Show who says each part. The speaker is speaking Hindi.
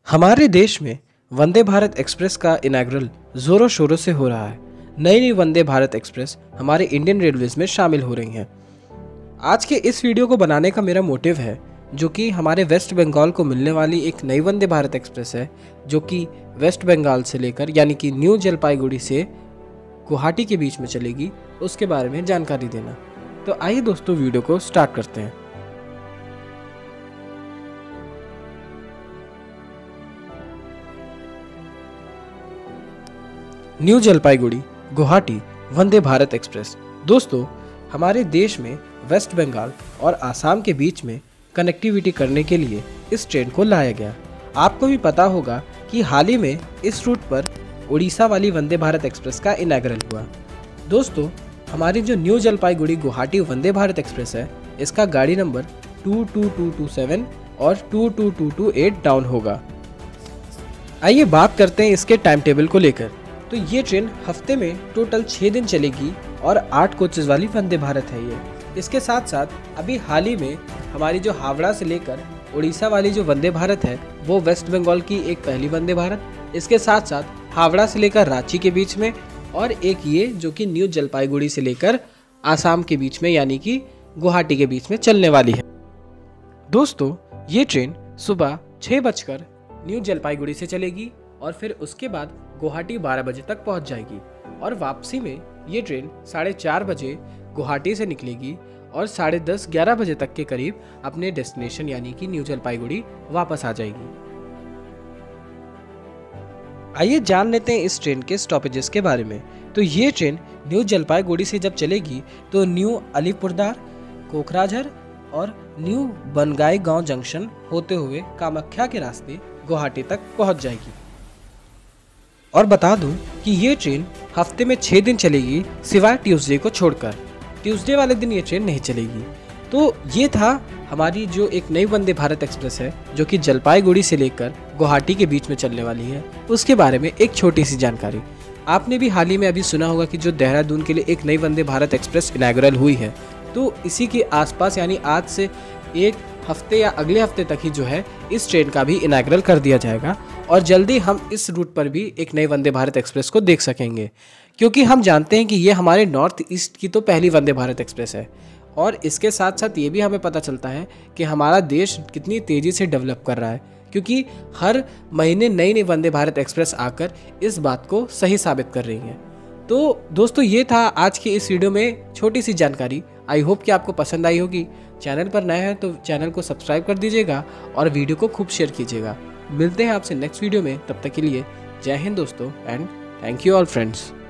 Speaker 1: हमारे देश में वंदे भारत एक्सप्रेस का इनॉग्रल जोरों शोरों से हो रहा है। नई नई वंदे भारत एक्सप्रेस हमारे इंडियन रेलवेज में शामिल हो रही हैं। आज के इस वीडियो को बनाने का मेरा मोटिव है जो कि हमारे वेस्ट बंगाल को मिलने वाली एक नई वंदे भारत एक्सप्रेस है जो कि वेस्ट बंगाल से लेकर यानी कि न्यू जलपाईगुड़ी से गुवाहाटी के बीच में चलेगी, उसके बारे में जानकारी देना। तो आइए दोस्तों वीडियो को स्टार्ट करते हैं। न्यू जलपाईगुड़ी गुवाहाटी वंदे भारत एक्सप्रेस दोस्तों हमारे देश में वेस्ट बंगाल और आसाम के बीच में कनेक्टिविटी करने के लिए इस ट्रेन को लाया गया। आपको भी पता होगा कि हाल ही में इस रूट पर उड़ीसा वाली वंदे भारत एक्सप्रेस का इनॉग्रल हुआ। दोस्तों हमारी जो न्यू जलपाईगुड़ी गुवाहाटी वंदे भारत एक्सप्रेस है, इसका गाड़ी नंबर 22227 और 22228 डाउन होगा। आइए बात करते हैं इसके टाइम टेबल को लेकर। तो ये ट्रेन हफ्ते में टोटल 6 दिन चलेगी और 8 कोचेज वाली वंदे भारत है ये। इसके साथ साथ अभी हाल ही में हमारी जो हावड़ा से लेकर उड़ीसा वाली जो वंदे भारत है वो वेस्ट बंगाल की एक पहली वंदे भारत, इसके साथ साथ हावड़ा से लेकर रांची के बीच में, और एक ये जो कि न्यू जलपाईगुड़ी से लेकर आसाम के बीच में यानी कि गुवाहाटी के बीच में चलने वाली है। दोस्तों ये ट्रेन सुबह 6 बजकर न्यू जलपाईगुड़ी से चलेगी और फिर उसके बाद गुवाहाटी 12 बजे तक पहुंच जाएगी और वापसी में ये ट्रेन 4:30 बजे गुवाहाटी से निकलेगी और 10:30-11 बजे तक के करीब अपने डेस्टिनेशन यानी कि न्यू जलपाईगुड़ी वापस आ जाएगी। आइए जान लेते हैं इस ट्रेन के स्टॉपेजेस के बारे में। तो ये ट्रेन न्यू जलपाईगुड़ी से जब चलेगी तो न्यू अलीपुरद्वार, कोकराझार और न्यू बनगाईगांव जंक्शन होते हुए कामाख्या के रास्ते गुवाहाटी तक पहुंच जाएगी। और बता दूं कि ये ट्रेन हफ्ते में 6 दिन चलेगी सिवाय ट्यूसडे को छोड़कर। ट्यूसडे वाले दिन ये ट्रेन नहीं चलेगी। तो ये था हमारी जो एक नई वंदे भारत एक्सप्रेस है जो कि जलपाईगुड़ी से लेकर गुवाहाटी के बीच में चलने वाली है, उसके बारे में एक छोटी सी जानकारी। आपने भी हाल ही में अभी सुना होगा कि जो देहरादून के लिए एक नई वंदे भारत एक्सप्रेस इनॉग्रल हुई है, तो इसी के आसपास यानी आज से एक हफ्ते या अगले हफ्ते तक ही जो है इस ट्रेन का भी इनॉग्रल कर दिया जाएगा और जल्दी हम इस रूट पर भी एक नई वंदे भारत एक्सप्रेस को देख सकेंगे, क्योंकि हम जानते हैं कि ये हमारे नॉर्थ ईस्ट की तो पहली वंदे भारत एक्सप्रेस है। और इसके साथ साथ ये भी हमें पता चलता है कि हमारा देश कितनी तेज़ी से डेवलप कर रहा है, क्योंकि हर महीने नई नई वंदे भारत एक्सप्रेस आकर इस बात को सही साबित कर रही हैं। तो दोस्तों ये था आज की इस वीडियो में छोटी सी जानकारी। आई होप कि आपको पसंद आई होगी। चैनल पर नए हैं तो चैनल को सब्सक्राइब कर दीजिएगा और वीडियो को खूब शेयर कीजिएगा। मिलते हैं आपसे नेक्स्ट वीडियो में, तब तक के लिए जय हिंद दोस्तों and thank you all friends.